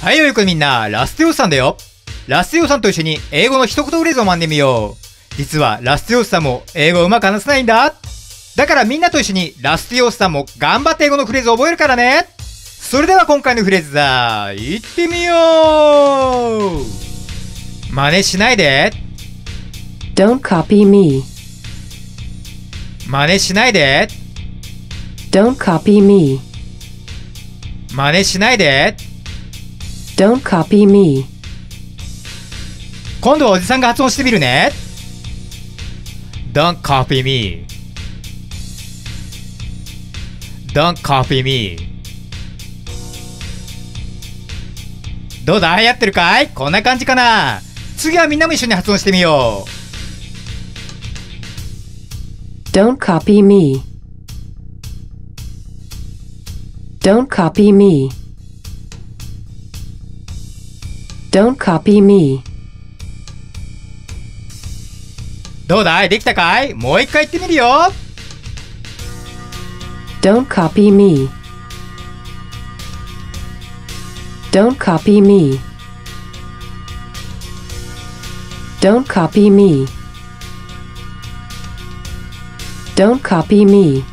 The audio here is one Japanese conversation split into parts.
はい、よい子みんな、ラステオスさんだよ。ラステオスさんと一緒に英語の一言フレーズを学んでみよう。実はラステオスさんも英語をうまく話せないんだ。だからみんなと一緒にラステオスさんも頑張って英語のフレーズを覚えるからね。それでは今回のフレーズだ。行ってみよう。真似しないで。 Don't copy me. 真似しないで。 Don't copy me. 真似しないで。 Don't copy me. 今度はおじさんが発音してみるね。Don't copy me. Don't copy me. どうだ、流行ってるかい？こんな感じかな。次はみんなも一緒に発音してみよう。 Don't copy me. Don't copy me. Don't copy me. どうだい？できたかい？もう一回言ってみるよ。 Don't copy me. Don't copy me. Don't copy me. Don't copy me.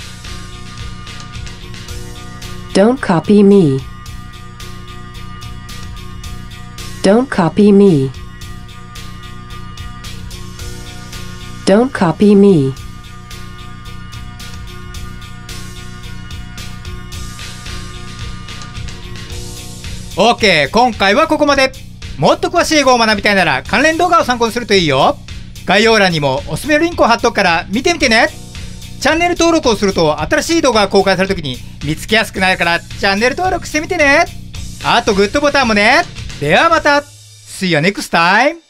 Don't copy me. Don't copy me. Don't copy me. OK、今回はここまで。もっと詳しい英語を学びたいなら関連動画を参考にするといいよ。概要欄にもおすすめのリンクを貼っとくから見てみてね。チャンネル登録をすると新しい動画が公開されるときに見つけやすくなるからチャンネル登録してみてね。あとグッドボタンもね。ではまた。See you next time!